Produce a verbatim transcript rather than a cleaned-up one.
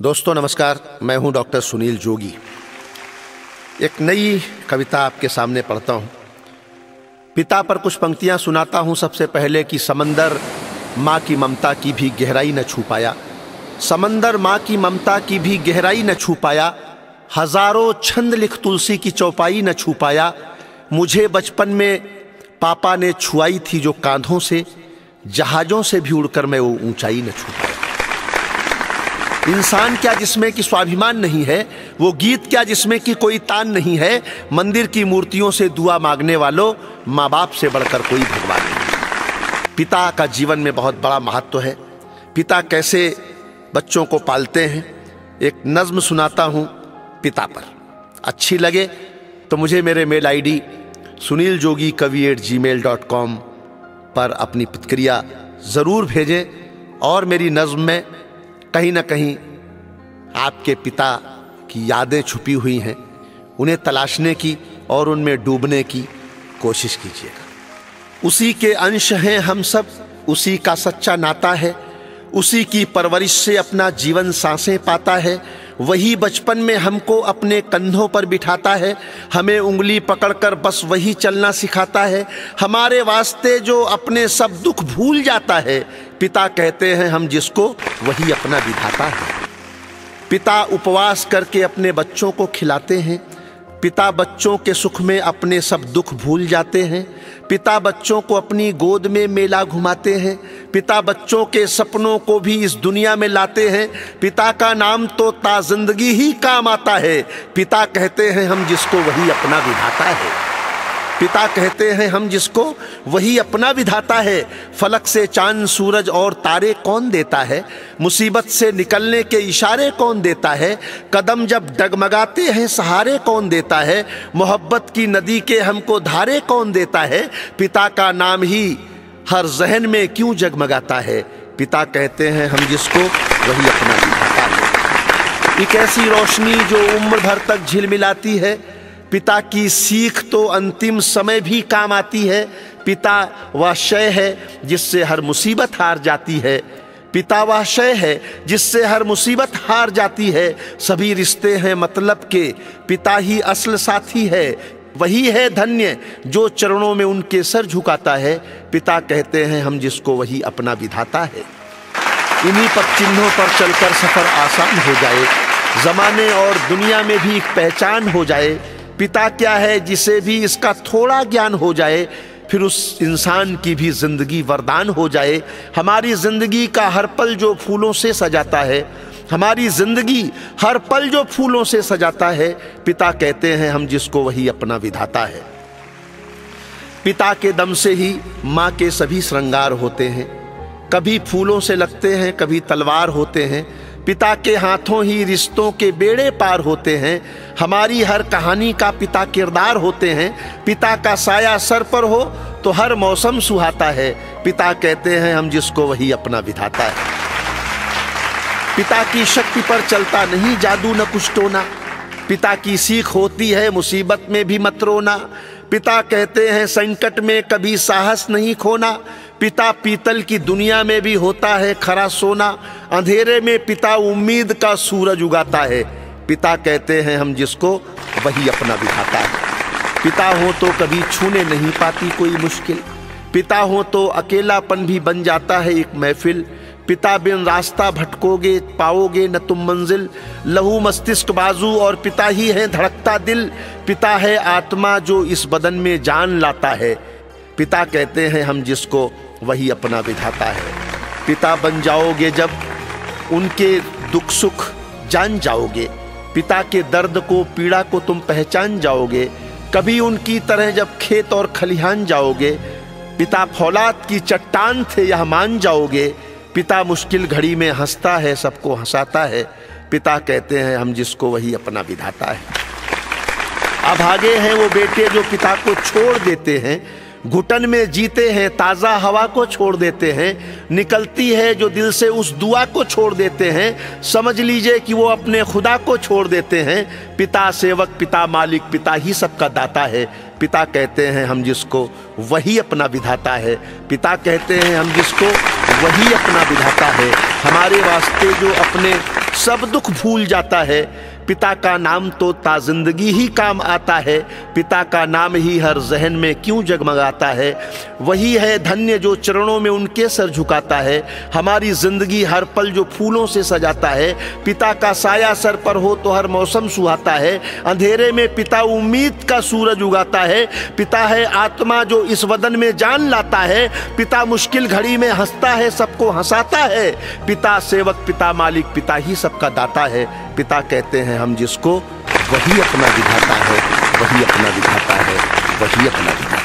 दोस्तों नमस्कार, मैं हूं डॉक्टर सुनील जोगी। एक नई कविता आपके सामने पढ़ता हूं। पिता पर कुछ पंक्तियां सुनाता हूं सबसे पहले कि समंदर माँ की ममता की भी गहराई न छू पाया, समंदर माँ की ममता की भी गहराई न छू पाया, हजारों छंद लिख तुलसी की चौपाई न छू पाया, मुझे बचपन में पापा ने छुआई थी जो कांधों से, जहाजों से भी उड़कर मैं वो ऊंचाई न छू पाया। इंसान क्या जिसमें कि स्वाभिमान नहीं है, वो गीत क्या जिसमें कि कोई तान नहीं है, मंदिर की मूर्तियों से दुआ मांगने वालों, माँ बाप से बढ़कर कोई भगवान नहीं। पिता का जीवन में बहुत बड़ा महत्व है। पिता कैसे बच्चों को पालते हैं, एक नज्म सुनाता हूँ पिता पर। अच्छी लगे तो मुझे मेरे mail ID Sunil Jogi Kavi at Gmail dot com पर अपनी प्रतिक्रिया ज़रूर भेजें और मेरी नज्म में कहीं ना कहीं आपके पिता की यादें छुपी हुई हैं, उन्हें तलाशने की और उनमें डूबने की कोशिश कीजिएगा। उसी के अंश हैं हम सब, उसी का सच्चा नाता है, उसी की परवरिश से अपना जीवन सांसें पाता है, वही बचपन में हमको अपने कंधों पर बिठाता है, हमें उंगली पकड़कर बस वही चलना सिखाता है, हमारे वास्ते जो अपने सब दुख भूल जाता है, पिता कहते हैं हम जिसको वही अपना विधाता है। पिता उपवास करके अपने बच्चों को खिलाते हैं, पिता बच्चों के सुख में अपने सब दुख भूल जाते हैं, पिता बच्चों को अपनी गोद में मेला घुमाते हैं, पिता बच्चों के सपनों को भी इस दुनिया में लाते हैं, पिता का नाम तो ता जिंदगी ही काम आता है, पिता कहते हैं हम जिसको वही अपना विधाता है। पिता कहते हैं हम जिसको वही अपना विधाता है। फलक से चांद सूरज और तारे कौन देता है, मुसीबत से निकलने के इशारे कौन देता है, कदम जब डगमगाते हैं सहारे कौन देता है, मोहब्बत की नदी के हमको धारे कौन देता है, पिता का नाम ही हर जहन में क्यों जगमगाता है, पिता कहते हैं हम जिसको वही अपना विधाता है। एक ऐसी रोशनी जो उम्र भर तक झिलमिलाती है, पिता की सीख तो अंतिम समय भी काम आती है, पिता वह शय है जिससे हर मुसीबत हार जाती है, पिता वह शय है जिससे हर मुसीबत हार जाती है, सभी रिश्ते हैं मतलब के पिता ही असल साथी है, वही है धन्य जो चरणों में उनके सर झुकाता है, पिता कहते हैं हम जिसको वही अपना विधाता है। इन्हीं पद चिन्हों पर चलकर सफर आसान हो जाए, जमाने और दुनिया में भी एक पहचान हो जाए, पिता क्या है जिसे भी इसका थोड़ा ज्ञान हो जाए, फिर उस इंसान की भी जिंदगी वरदान हो जाए। हमारी जिंदगी का हर पल जो फूलों से सजाता है, हमारी जिंदगी हर पल जो फूलों से सजाता है, पिता कहते हैं हम जिसको वही अपना विधाता है। पिता के दम से ही माँ के सभी श्रृंगार होते हैं, कभी फूलों से लगते हैं कभी तलवार होते हैं, पिता के हाथों ही रिश्तों के बेड़े पार होते हैं, हमारी हर कहानी का पिता किरदार होते हैं, पिता का साया सर पर हो तो हर मौसम सुहाता है, पिता कहते हैं हम जिसको वही अपना विधाता है। पिता की शक्ति पर चलता नहीं जादू न कुछ टोना, पिता की सीख होती है मुसीबत में भी मत रोना, पिता कहते हैं संकट में कभी साहस नहीं खोना, पिता पीतल की दुनिया में भी होता है खरा सोना, अंधेरे में पिता उम्मीद का सूरज उगाता है, पिता कहते हैं हम जिसको वही अपना विधाता है। पिता हो तो कभी छूने नहीं पाती कोई मुश्किल, पिता हो तो अकेलापन भी बन जाता है एक महफिल, पिता बिन रास्ता भटकोगे पाओगे न तुम मंजिल, लहू मस्तिष्क बाजू और पिता ही है धड़कता दिल, पिता है आत्मा जो इस बदन में जान लाता है, पिता कहते हैं हम जिसको वही अपना विधाता है। पिता बन जाओगे जब उनके दुख सुख जान जाओगे, पिता के दर्द को पीड़ा को तुम पहचान जाओगे, कभी उनकी तरह जब खेत और खलिहान जाओगे, पिता फौलाद की चट्टान थे यह मान जाओगे, पिता मुश्किल घड़ी में हंसता है सबको हंसाता है, पिता कहते हैं हम जिसको वही अपना विधाता है। अभागे हैं वो बेटे जो पिता को छोड़ देते हैं, घुटन में जीते हैं ताज़ा हवा को छोड़ देते हैं, निकलती है जो दिल से उस दुआ को छोड़ देते हैं, समझ लीजिए कि वो अपने खुदा को छोड़ देते हैं, पिता सेवक पिता मालिक पिता ही सबका दाता है, पिता कहते हैं हम जिसको वही अपना विधाता है, पिता कहते हैं हम जिसको वही अपना विधाता है, हमारे वास्ते जो अपने सब दुख भूल जाता है। पिता का नाम तो ता जिंदगी ही काम आता है, पिता का नाम ही हर जहन में क्यों जगमगाता है। वही है धन्य जो चरणों में उनके सर झुकाता है, हमारी जिंदगी हर पल जो फूलों से सजाता है। पिता का साया सर पर हो तो हर मौसम सुहाता है, अंधेरे में पिता उम्मीद का सूरज उगाता है। पिता है आत्मा जो इस वदन में जान लाता है, पिता मुश्किल घड़ी में हंसता है सबको हंसाता है। पिता सेवक पिता मालिक पिता ही सबका दाता है। पिता कहते हैं हम जिसको, वही अपना विधाता है, वही अपना विधाता है, वही अपना विधाता है।